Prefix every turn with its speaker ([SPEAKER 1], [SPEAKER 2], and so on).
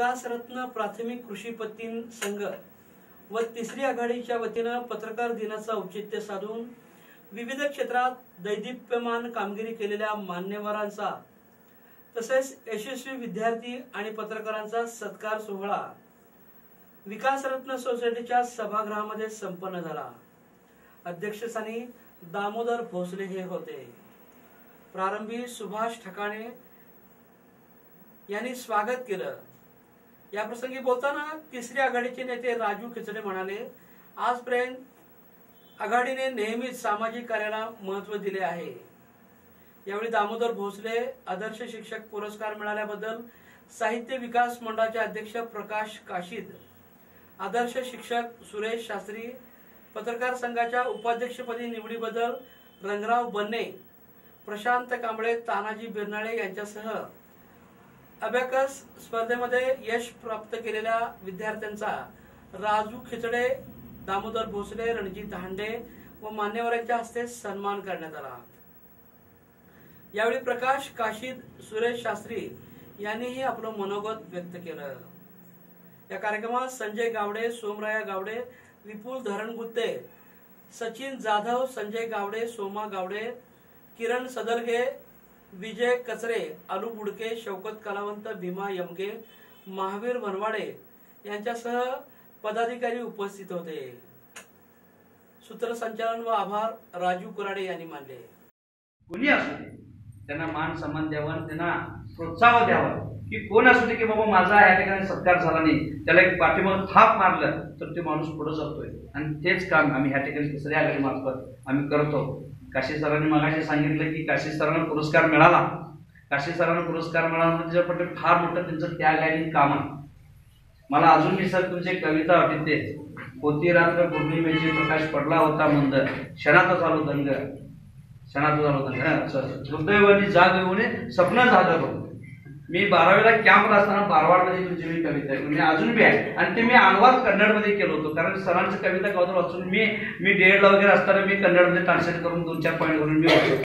[SPEAKER 1] विकासरत्न प्राथमिक कृषी पत्ती संघ व तिसरी आघाडीच्या वतीने पत्रकार दिनाचा औचित्य साधून विविध क्षेत्रात दैदिप्यमान कामगिरी केलेल्या मान्यवरांचा तसेच यशस्वी विद्यार्थी आणि पत्रकारांचा सत्कार सोहळा विकासरत्न सोसायटीच्या सभागृहामध्ये संपन्न झाला। अध्यक्षस्थानी दामोदर भोसले हे होते। प्रारंभी सुभाष ठकाणे यांनी स्वागत केलं। या प्रसंगी बोलताना तिसरी आघाडीचे नेते राजू खिचडे म्हणाले, आजपर्यंत आघाडीने नेहमीच सामाजिक कार्याला महत्त्व दिले आहे। यावेळी दामोदर भोसले आदर्श शिक्षक पुरस्कार मिळाल्याबद्दल साहित्य विकास मंडळाचे अध्यक्ष प्रकाश काशीद, आदर्श शिक्षक सुरेश शास्त्री, पत्रकार संघाच्या उपाध्यक्षपदी निवडीबद्दल रंगराव बन्ने, प्रशांत कांबळे, तानाजी बिरनाळे यांच्यासह अबॅकस स्पर्धेमध्ये यश प्राप्त केलेल्या विद्यार्थ्यांचा राजू खिचडे, दामोदर भोसले, रणजित हांडे व मान्यवरांच्या हस्ते सन्मान करण्यात आला। यावेळी प्रकाश काशीद, सुरेश शास्त्री यांनीही आपलं मनोगत व्यक्त केलं। या कार्यक्रमात संजय गावडे, सोमराया गावडे, विपुल धरणगुत्ते, सचिन जाधव, संजय गावडे, सोमा गावडे, किरण सदलगे, विजय कचरे, आलू बुडके, शौकत कलावंत, भीमा यमगे, महावीर बनवाडे यांच्यासह पदाधिकारी उपस्थित होते। सूत्रसंचालन व आभार राजू कुराडे यांनी मानले।
[SPEAKER 2] कोणी असू दे त्यांना मान सन्मान द्यावा, त्यांना प्रोत्साहन द्यावं की कोण असू दे की बाबा माझा या ठिकाणी सत्कार झाला नाही, त्याला एक पाठीमागे थाप मारलं तर ते माणूस पुढे जातोय। आणि तेच काम आम्ही ह्या ठिकाणी तिसऱ्या आघाडीमार्फत आम्ही करतो। काशी सरांनी मगाशी सांगितलं की काशी सरांना पुरस्कार मिळाला, काशी सरांना पुरस्कार मिळाला त्याच्यापटे फार मोठं त्यांचं त्याग आणि काम आहे। मला अजून मी सर तुमची कविता आठवते, होती रात्र पौर्णिमेची प्रकाश पडला होता मंद, क्षणात झालो दंग, क्षणात झालो दंग, दुर्दैवाने जाग येऊन स्वप्न झालं। मी 12वीला कॅम्पला असताना बारवाडमध्ये तुमची मी कविता आहे, मी अजून बी आहे आणि ते मी अनुवाद कन्नडमध्ये केलं होतं, कारण सरांचं कविता कविता वाचून मी DED ला वगैरे असताना मी कन्नडमध्ये ट्रान्सलेट करून 2-4 पॉईंट करून मी